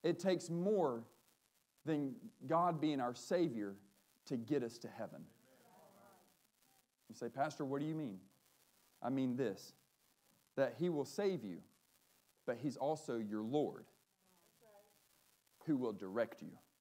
It takes more than God being our Savior to get us to heaven. You say, Pastor, what do you mean? I mean this, that He will save you, but He's also your Lord who will direct you.